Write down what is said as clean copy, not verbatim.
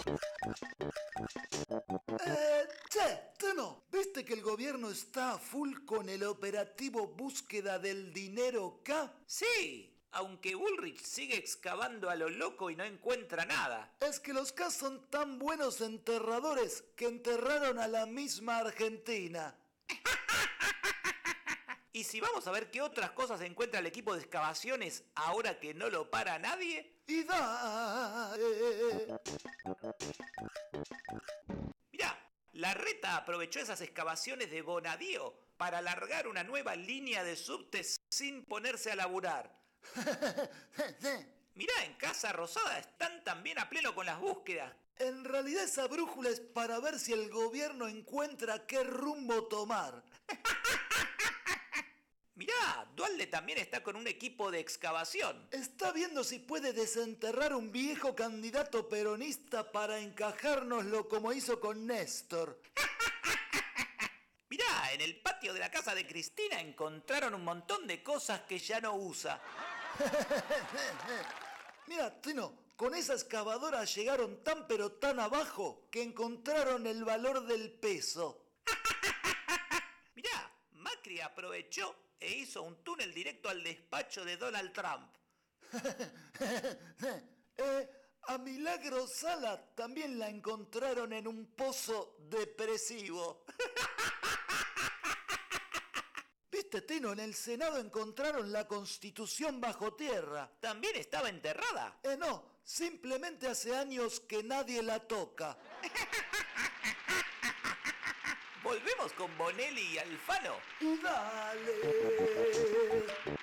Che, Tano, ¿viste que el gobierno está a full con el operativo búsqueda del dinero K? Sí, aunque Bullrich sigue excavando a lo loco y no encuentra nada. Es que los K son tan buenos enterradores que enterraron a la misma Argentina. Y si vamos a ver qué otras cosas encuentra el equipo de excavaciones ahora que no lo para nadie. Y da... Mirá, Larreta aprovechó esas excavaciones de Bonadío para alargar una nueva línea de subtes sin ponerse a laburar. Mirá, en Casa Rosada están también a pleno con las búsquedas. En realidad esa brújula es para ver si el gobierno encuentra qué rumbo tomar. Mirá, Dualde también está con un equipo de excavación. Está viendo si puede desenterrar un viejo candidato peronista para encajárnoslo como hizo con Néstor. Mirá, en el patio de la casa de Cristina encontraron un montón de cosas que ya no usa. Mira, Tino, con esa excavadora llegaron tan pero tan abajo que encontraron el valor del peso. Mirá, Macri aprovechó e hizo un túnel directo al despacho de Donald Trump. A Milagro Sala también la encontraron en un pozo depresivo. ¿Viste, Tino? En el Senado encontraron la Constitución bajo tierra. ¿También estaba enterrada? No, simplemente hace años que nadie la toca. ¿Volvemos con Bonelli y Alfano? Y dale.